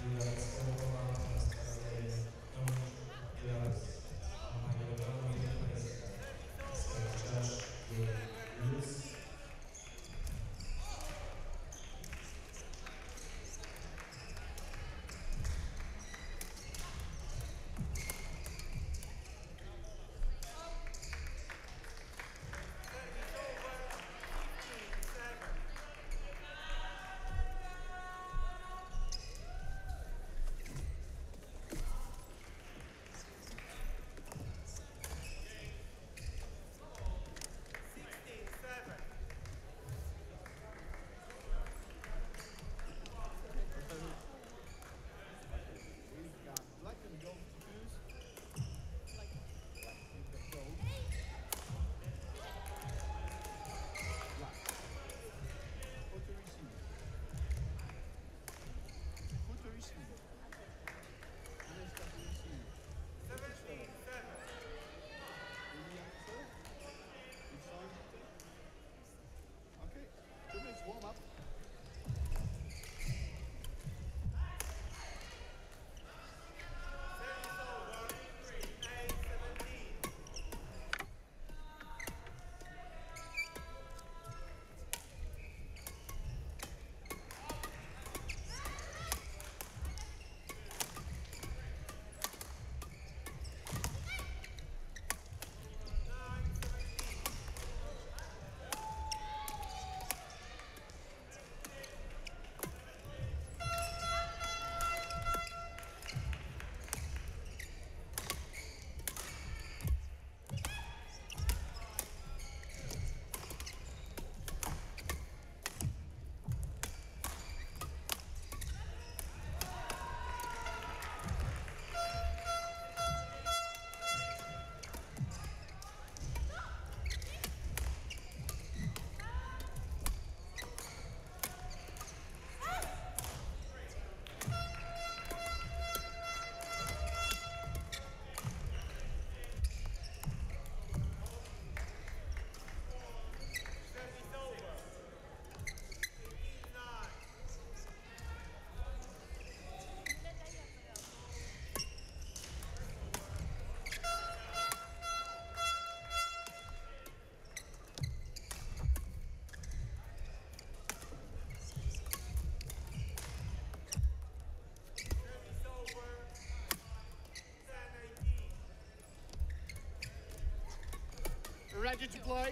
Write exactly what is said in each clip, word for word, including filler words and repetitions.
Ready to play?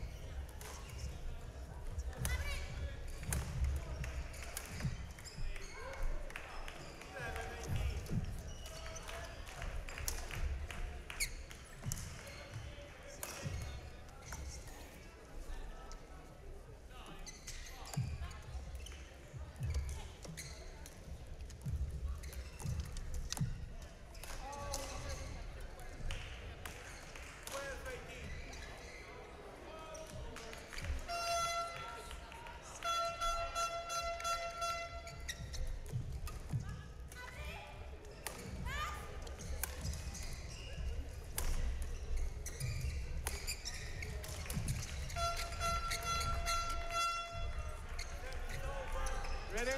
Ready?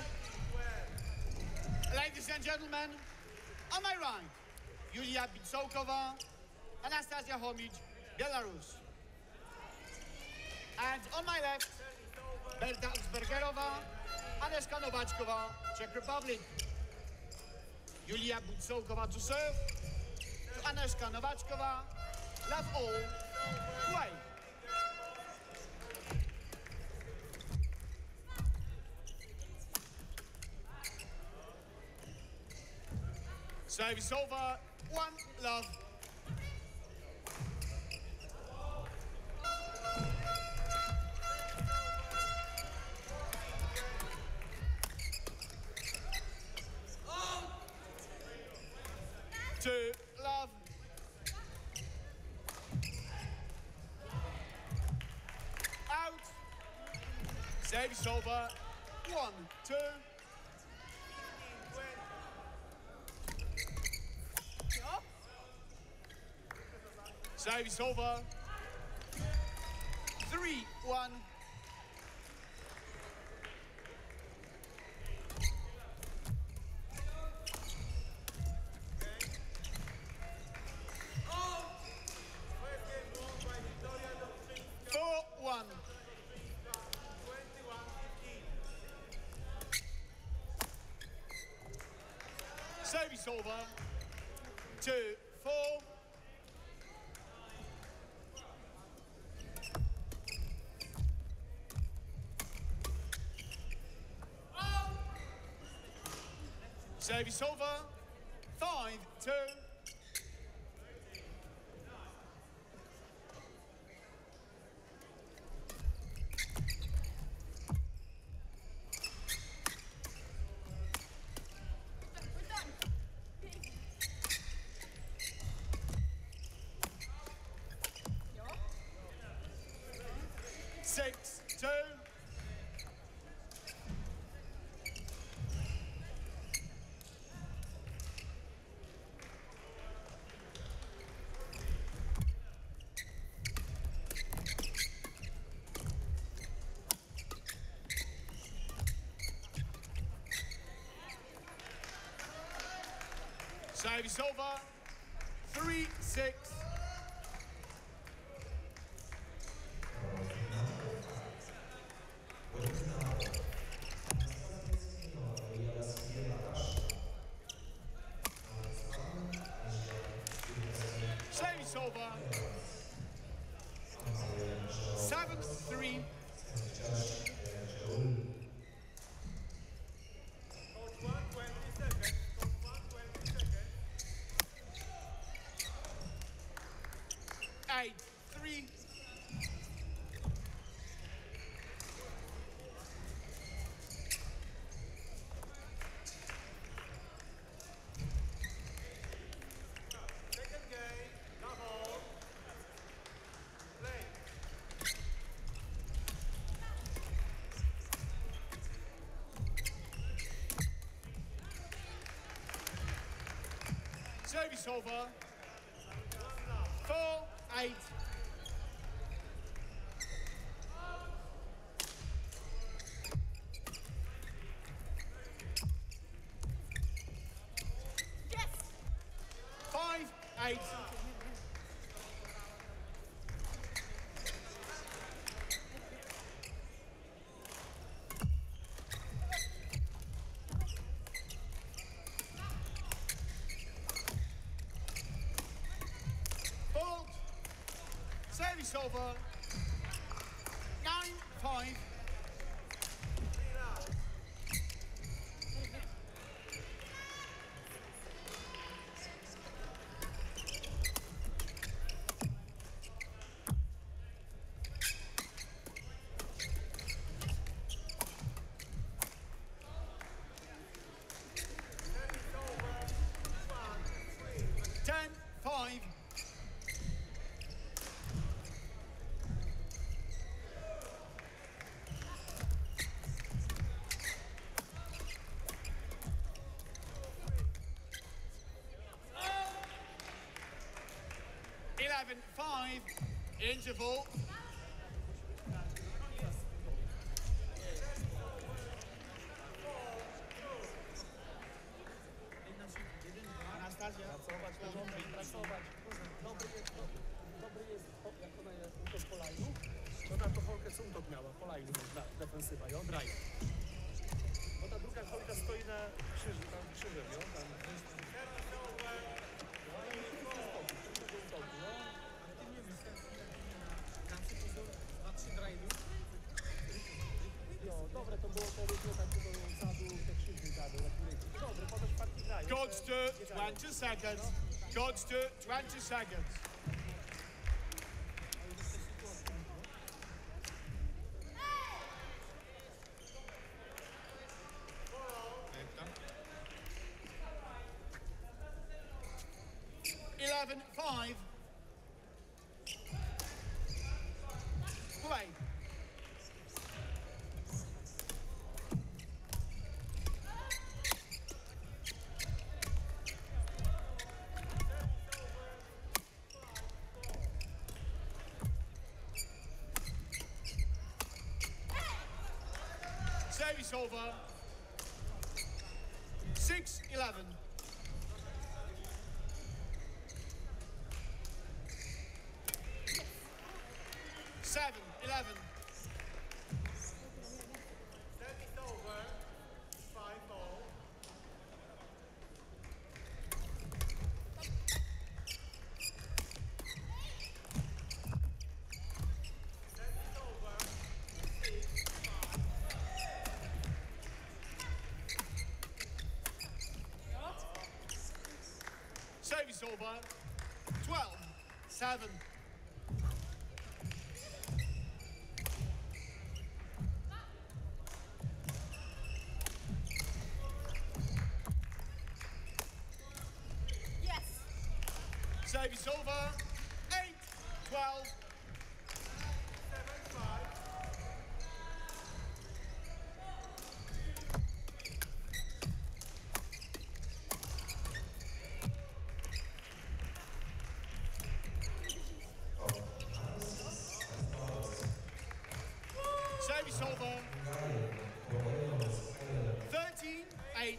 Ladies and gentlemen, on my right, Julia Bitsoukova, Anastasia Homid, Belarus. And on my left, Berta Uzbergerova, Agnieszka Nowaczkova, Czech Republic. Julia Bitsoukova to serve, to Agnieszka Nowaczkova, love all, play. Service over, one love. Two love. Out. Service over, one, two. Service over. Three, one. Service over. Two, four. Service over. Five, two. Six, two. Service over. Three, six. Service over. Seven, three. Eight, three. Second game, double. Play. Service over. Four, eight. Yes! Five, eight. Fault. Service over. Nine, five. Ten, five. Eleven, five. Interval. Anastazja. Pracować, porządnie pracować. Dobry jest, dobry jest, jak ona jest, to w polajnu. To ta to Holkę Cumtok miała, polajnu, defensywa, ją draj. Bo ta druga Holka stoi na krzyżu, tam krzyżem, ją tam. Jo, dobre to było to równo tak do sadu, te krzyżni gady, na której... Dobre, potem czwarty grają. God's to twenty seconds. God's to twenty seconds. Eleven, five. Play. Service over. Six, eleven. Seven, eleven. Service over. Five all. Service over. twelve seven. Yes. Service over. eight twelve. seven five. Service over. thirteen eight.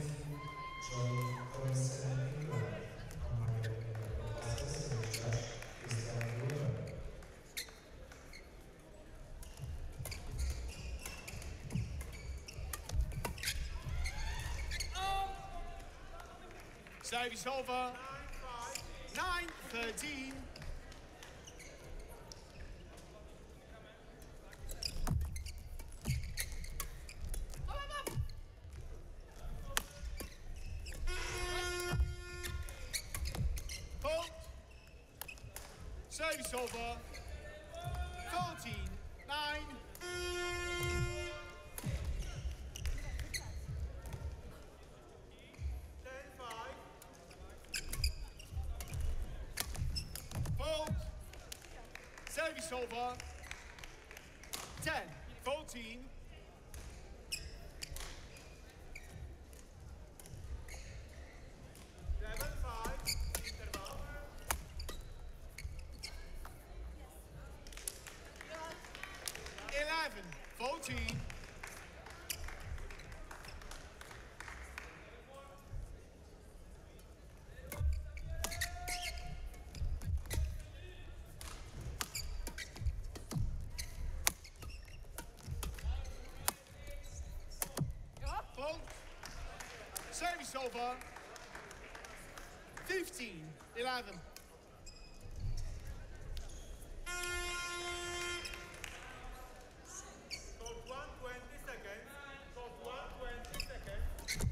Service over. nine thirteen. Fault. Service over. fourteen nine. ten five. Fault. Service over. ten fourteen. eleven five. Interval. eleven fourteen. Fault. Service over. fifteen eleven. Code one, twenty seconds. Code one, twenty seconds.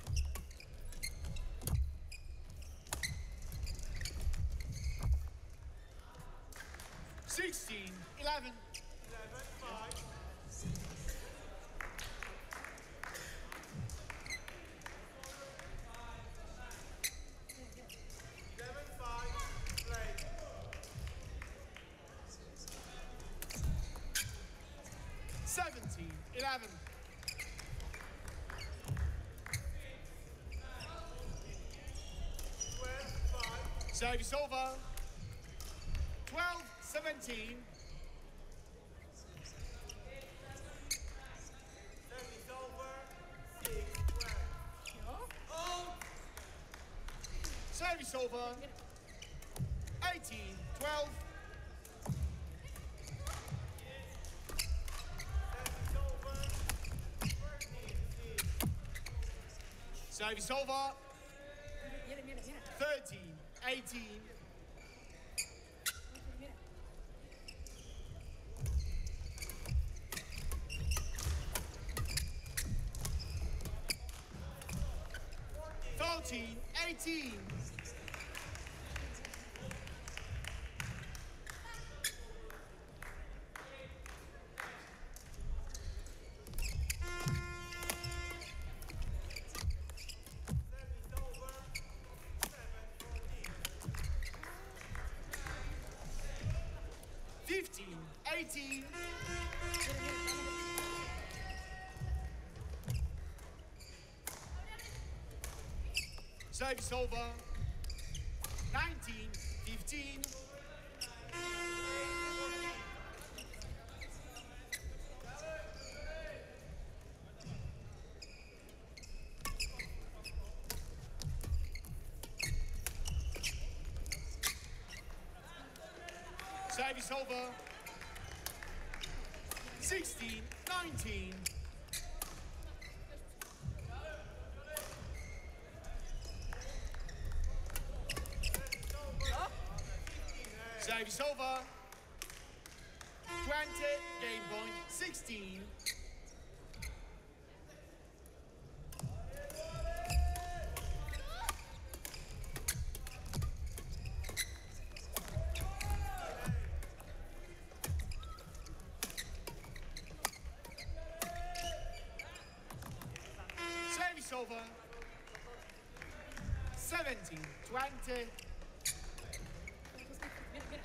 sixteen eleven. eleven five. eleven five. Play. seventeen eleven. twelve five. Service over. twelve seventeen. Service over. six twelve. Service over. eighteen twelve. Service over. thirteen six. Service over. Mira, mira, mira. thirteen eighteen. Mira. fourteen eighteen. Service over. seven fourteen. fifteen eighteen. Service over. nineteen fifteen. Service over. sixteen nineteen. Service over. twenty, game point sixteen. seventeen twenty. Vieni, vieni.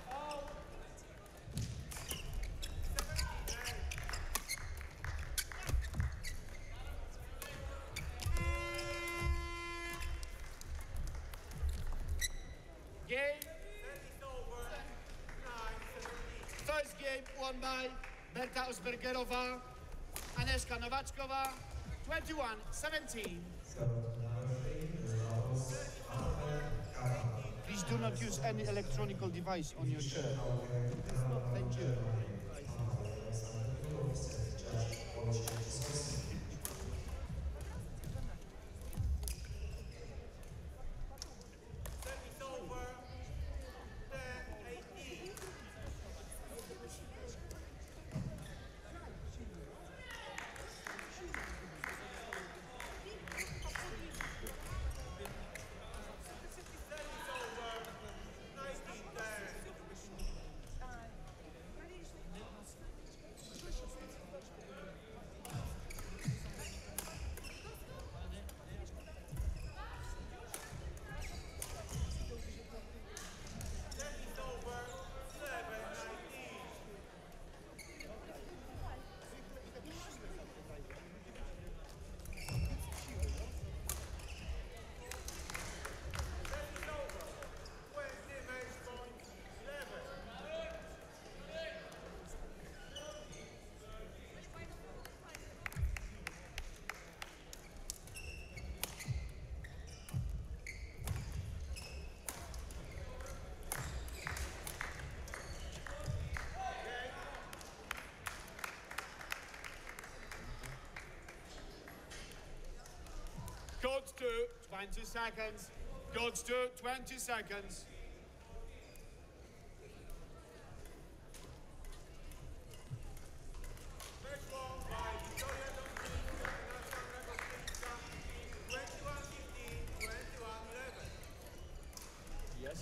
Game. Service over. nine seventeen. First game won by Berta Uzbergerowa, Agnieszka Nowaczkowa, twenty-one seventeen. Please do not use any electronic device on your chair. Thank you. Service over. ten eighteen. Service over. nineteen ten. Service over. seven nineteen. Service over. twenty match point eleven. Gods to twenty seconds. Gods to twenty seconds. Match won by Victoria Domczyńska i Aleksandra Gostyńska. twenty-one fifteen, twenty-one eleven. Yes.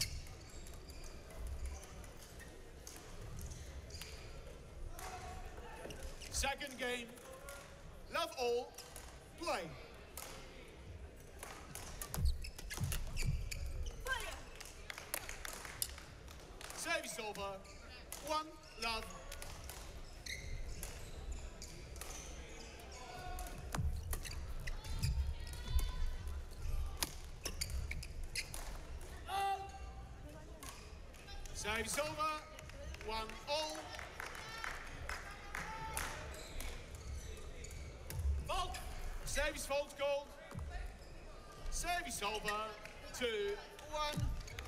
Second game. Love all. Play. Service over. One love. Service over. One all. Fault. Service fault goal. Service over. Two, one.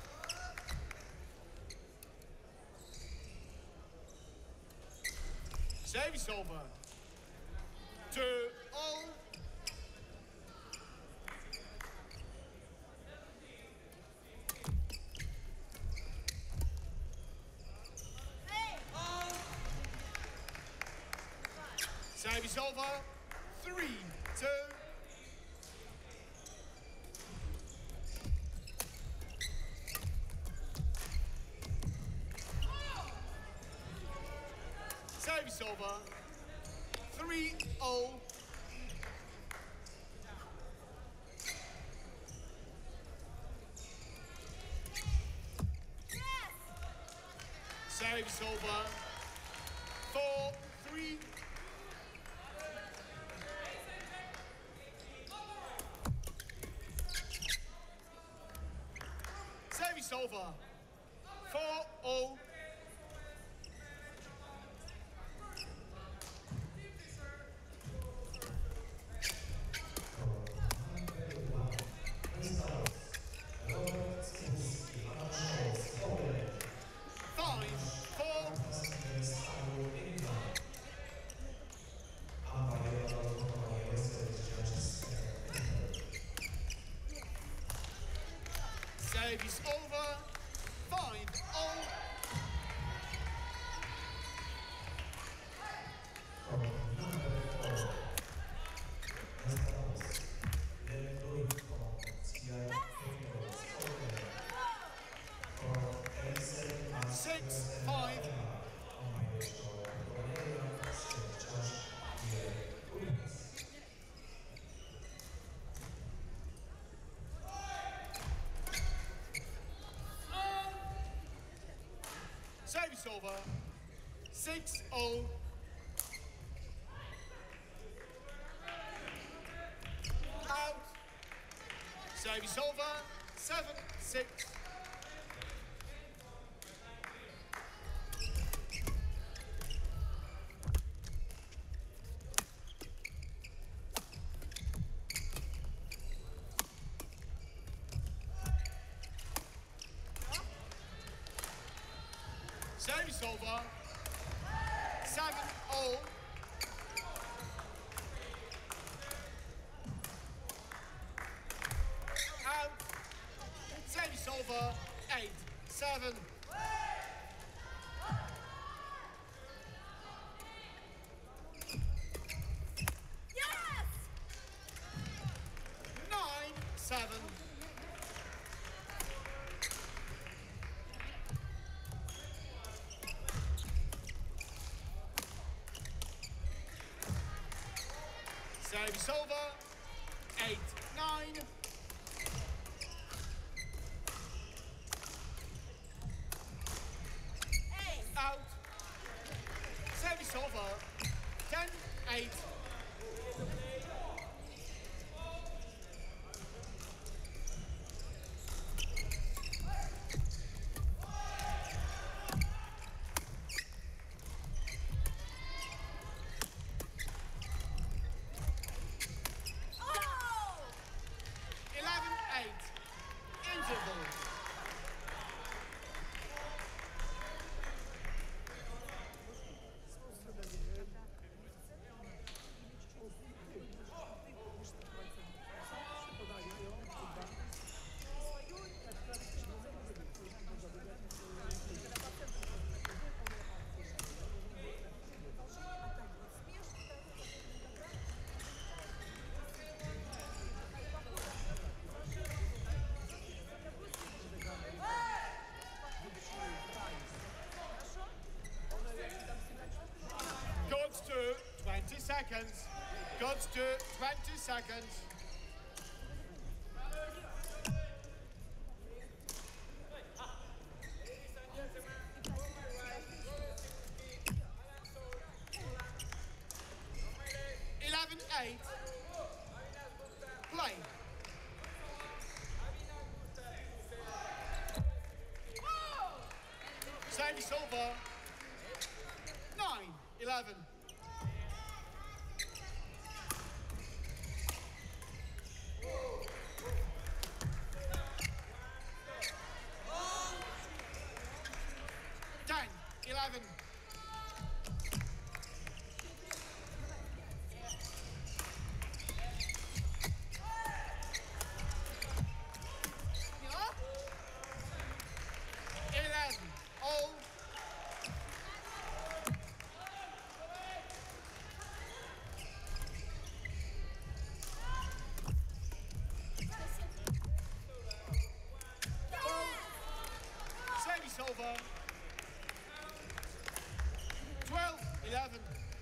Service over. Two, all. Service over. Three, two. Service over. Three, all. Service over. Four, three. Service over. Four, all. Five, four. Service over. Five, all. Six, five. over. six all. Out. Service over. seven six. Service over. seven all. Out. Service over. eight seven. Yes! nine seven. Service over. eight nine. Hey! Out. Service over. ten eight. Oh! eleven eight. Interval. Goes to twenty seconds. Goes to twenty seconds. eleven eight. Play. Service over. nine eleven. ten eleven. eleven all. Service over. twelve eleven.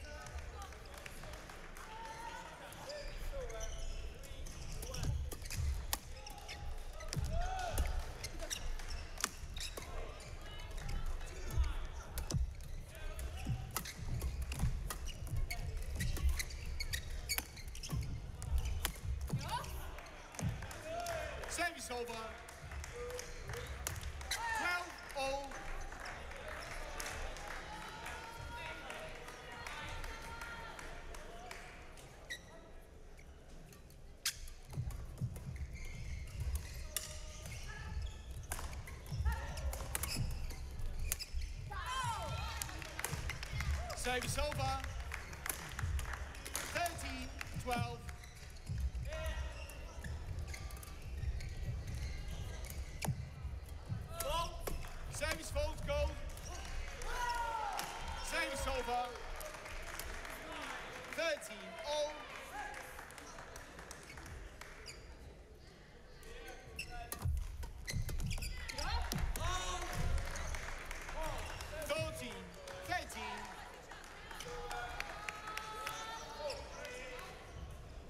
Service over. twelve all. Service over. thirteen twelve. Service fault goal. Service over. thirteen all. fourteen thirteen.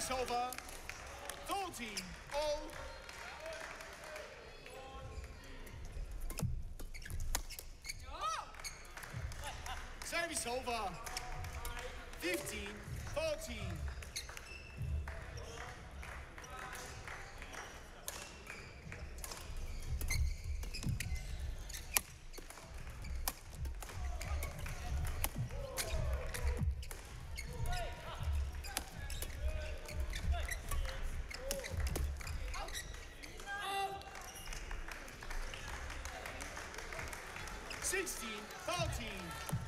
Service over. fourteen all. Service over. fifteen fourteen. sixteen fourteen.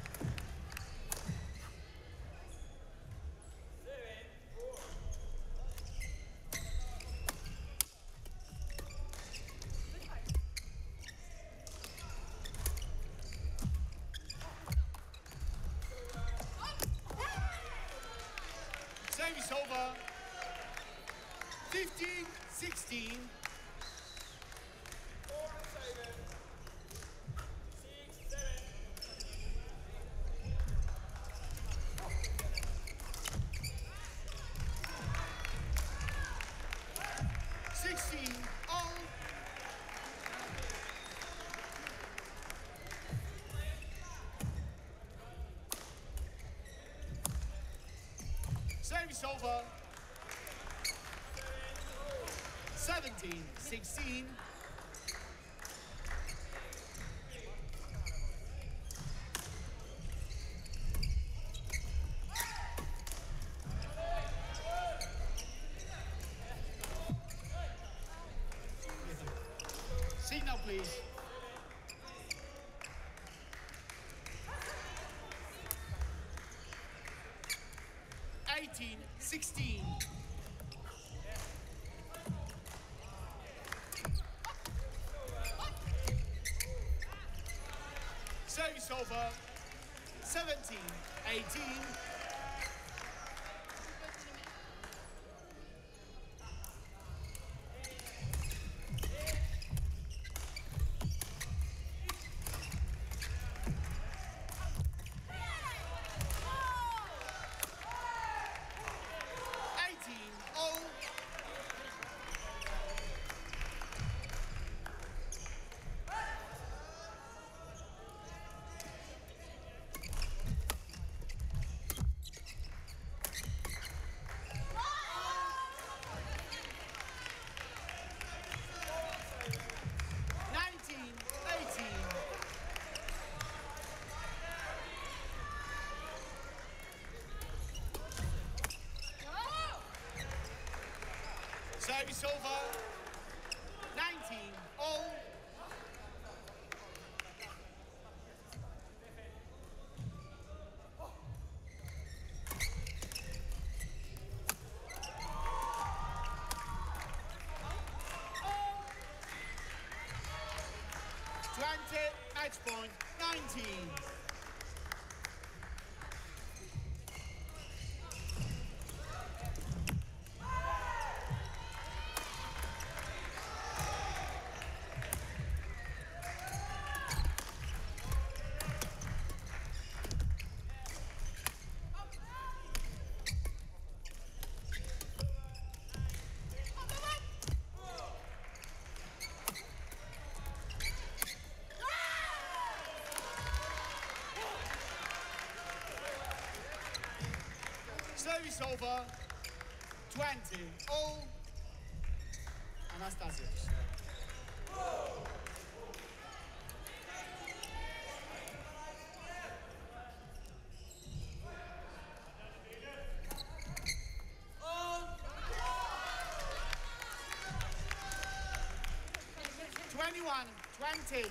Service over. fifteen sixteen. sixteen all. Service over. seventeen sixteen. Signal, please. eighteen sixteen. Service over. seventeen eighteen. eighteen all. nineteen eighteen. Service over. nineteen all. twenty match point nineteen. Service over. twenty all. Anastasios. twenty-one twenty.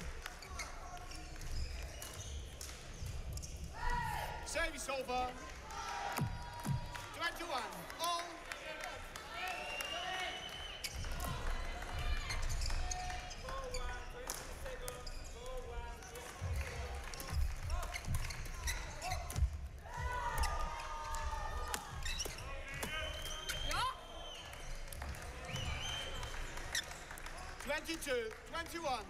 Service over. twenty-one all. twenty-two twenty-one.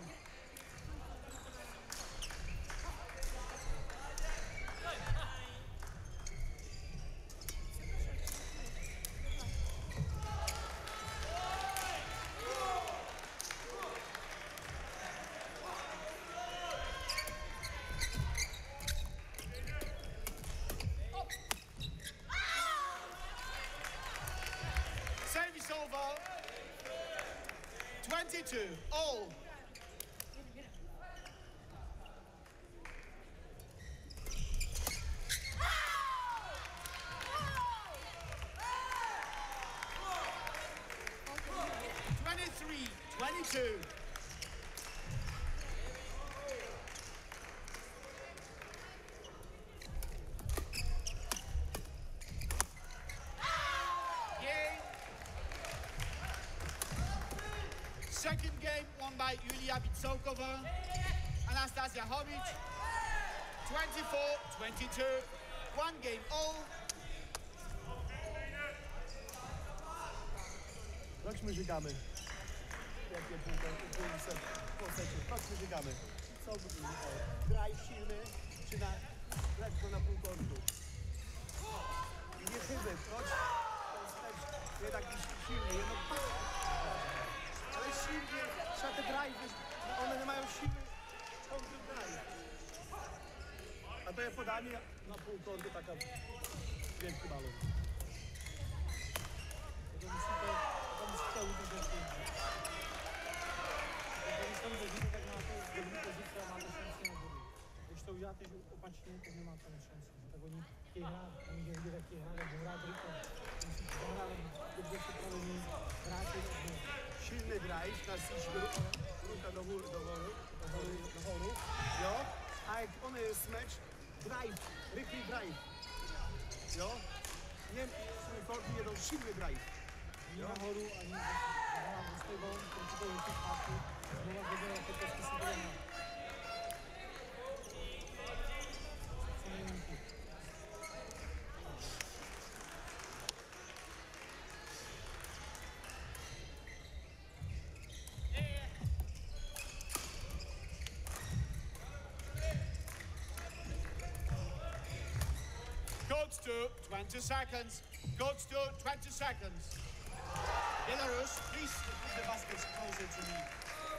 twenty-two, all. twenty-three, twenty-two. Game. Second game won by Julia Bitsokova, Anastasia Homic. twenty-four, twenty-two. One game all. Chodźmy, żygamy. Jakie półkąty, chodźmy, żygamy. Co mówimy? Drive silny, czy na lekko na półkątu? I nie chyby, chodź. To jest też nie taki silny, jedno, ale silnie, trzeba te drive, one nie mają siły, ciągły drive. A to je podanie na półkąty, taka wielki balon. To musi to, to musi to uderzyć. Tam będzie tak na to, że pozycja ma to szansę na górę. Zresztą ja też opatrzenie to nie ma tam szansy. Dlatego nie kiera, nie wiem jak kiera, ale góra, tylko musi góra, dobrze się prawie nie raczej. Silny drive, nas iść grupa do góry, do góry, do góry, do góry, jo? A jak one jest mecz, drive, rychły drive, jo? Nie, nie jedą silny drive. Nie ma choru, ani z tego, to jest tych pasów. No, wygląda to po prostu sytuacja. Goes to twenty seconds. Goes to twenty seconds. Belarus, please put the baskets closer to me.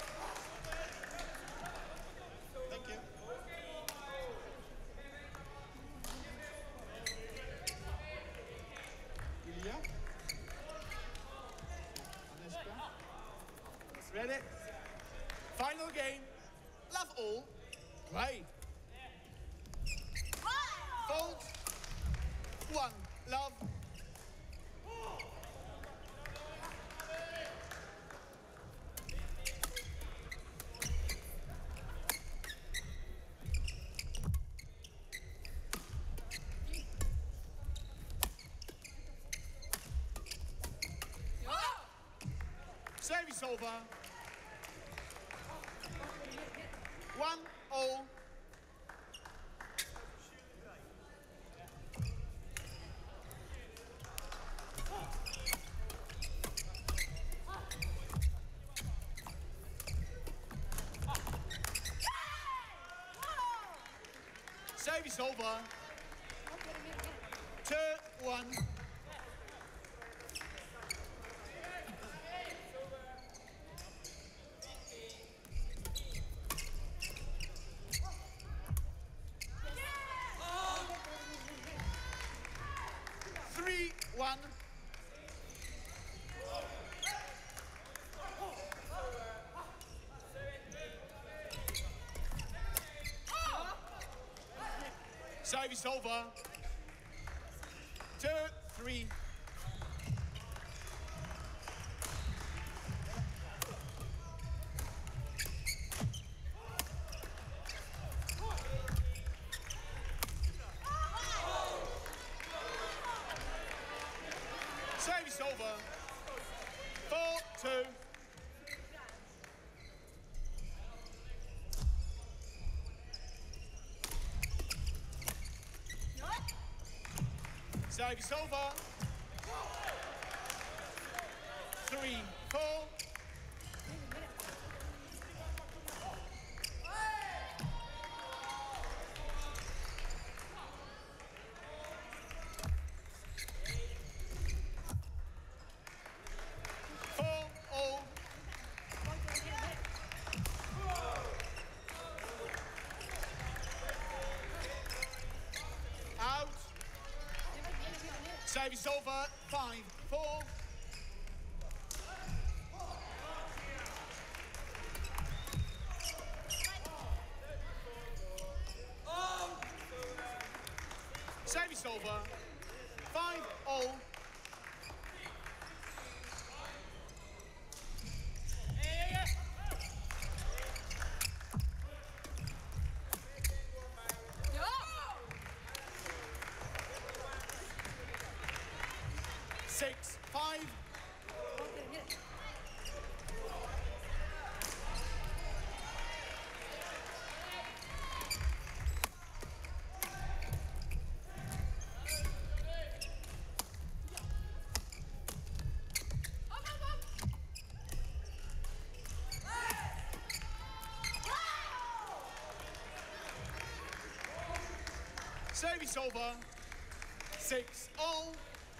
Thank you. Julia? Aneska? Ready? Final game. Love all. Play. Fold. One. Love. Service over. One all. Service over. Two, one. Three, one. Service over. Two, three. Service over. Four, two. Service over. Three, four. Four, all. Out. Service over. Five, four. six, five. Service over. Six all.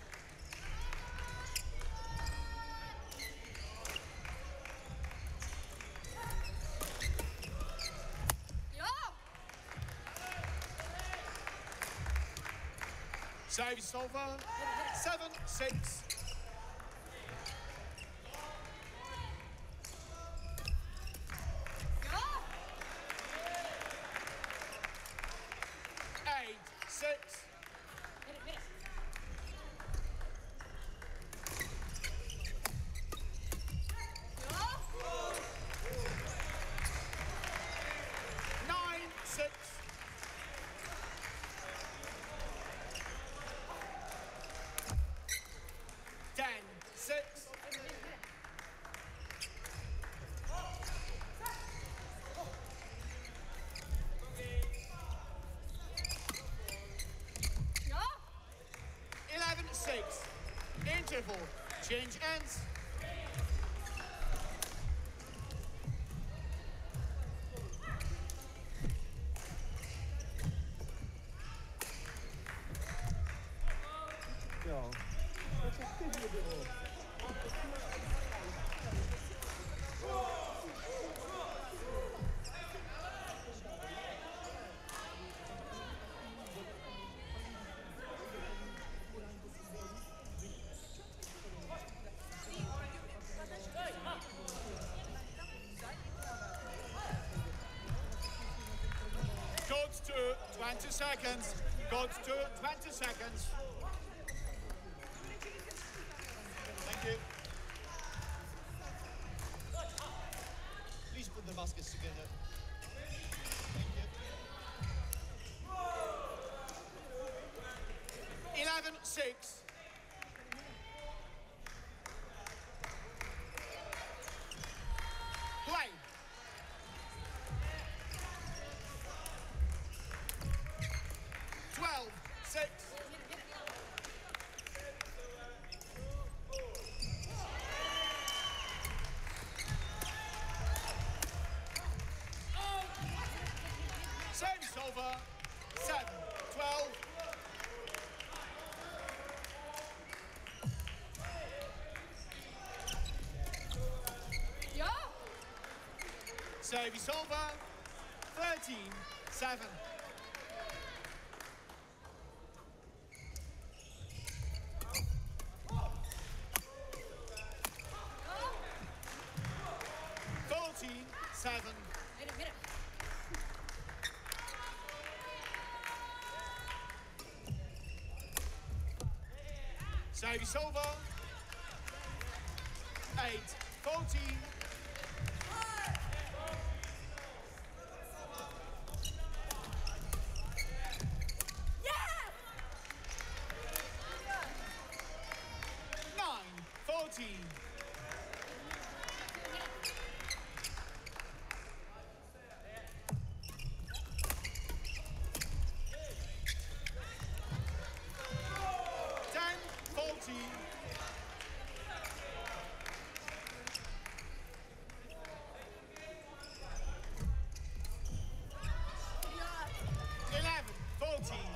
Ja! Service over. Seven, six. Ja! Eight, six. Midden, midden. Ja! Nine, six. Ten, six. Ja! Eleven, six. Interval. Change ends. Ja. Efektywnie było. Got to twenty seconds. Got to twenty seconds. Thank you. Please put the baskets together. Thank you. Eleven, six. Play. Twelve, six. Service over. Seven, twelve. Ja! Service over. Thirteen, seven. Fourteen, seven. Midden, midden. Service over. Eight, fourteen. Yes! Nine, fourteen. Ten, fourteen. Eleven, fourteen.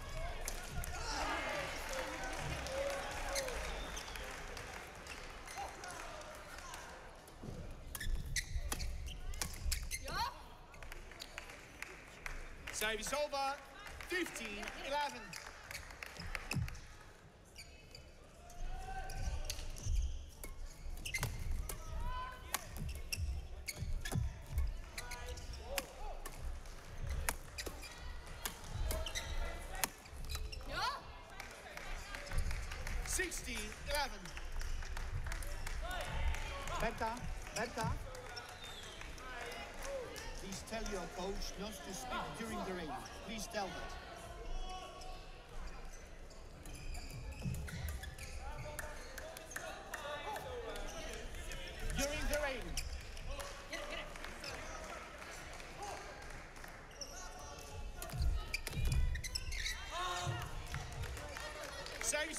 Ja! Service over. Fifteen, eleven. Ja! Sixteen, eleven. Berta, Berta. Please tell your coach not to speak during the rain. Please tell that.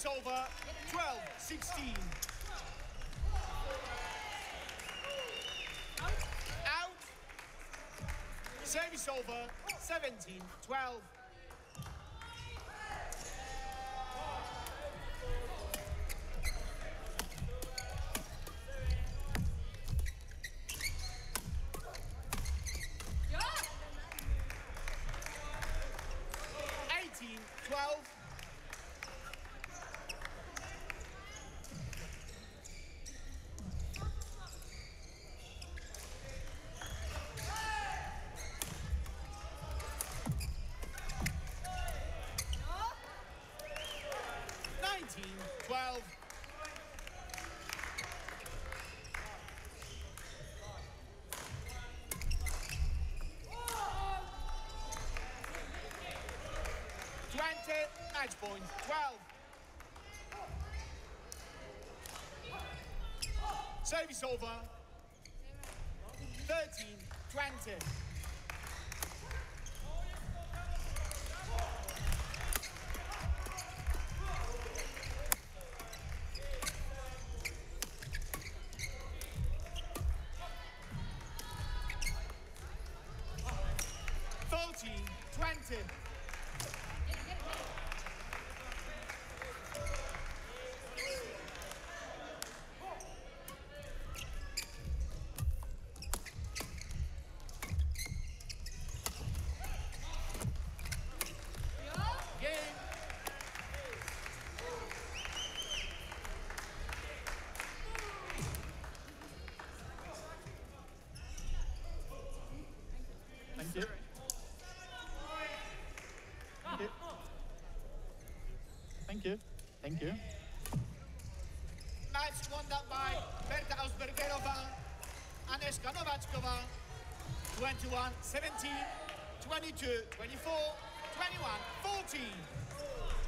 Service over, twelve sixteen. Out. Service over, seventeen twelve. Ja! eighteen twelve. nineteen twelve. twenty, match point, twelve. Service over, thirteen twenty. fourteen twenty. Game. Thank you. Thank you. Thank you. Thank you. Match won that by Berta Ausbergerova, Aneska Novačková, twenty-one seventeen, twenty-two twenty-four, twenty-one fourteen.